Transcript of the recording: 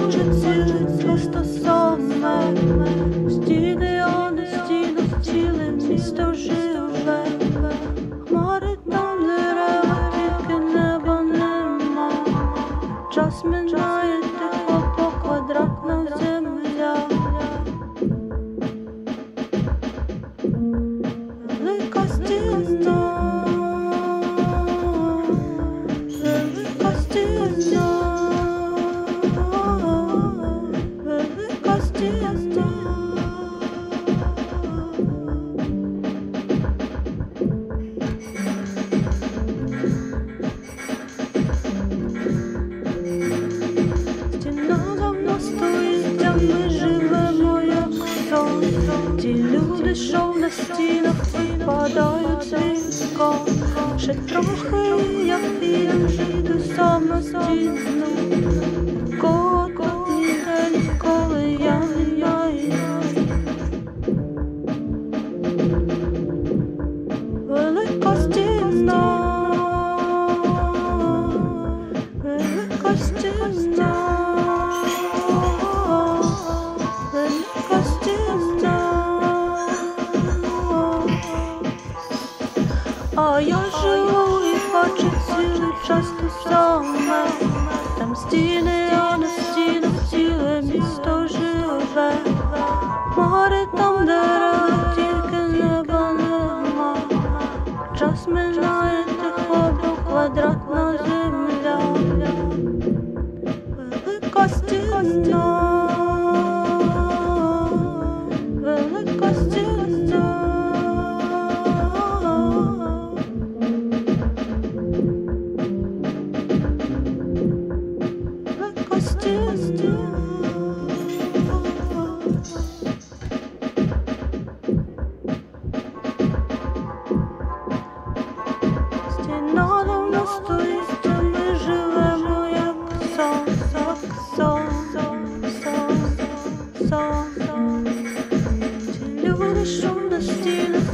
хоче цілить просто саме. Стіни, а не стіни, ціле місто живе. Хмари там дерева, тільки неба нема. Час минає тихо по квадратна земля. Велика стіна, велика стіна, велика стіна. Стіна давно стоїть, а ми живемо як сон. Ті люди, що на стінах випадають з вікон. Ще трохи я піду, жиду сам на стіну. Кого ніде ніколи я не найду. Велика стіна, велика стіна, велика стіна. А я живу і хочу цілий час те саме. Там стіни, а на стінах ціле місто живе. Хмари там дерева, тільки неба нема. Час минає тихо, бо квадратна земля. Велика стіна, велика стіна. Велика стіна. Стіна давно стоїть, а ми живемо як сон, як сон, сон, сон, сон. Ті люди, що на стінах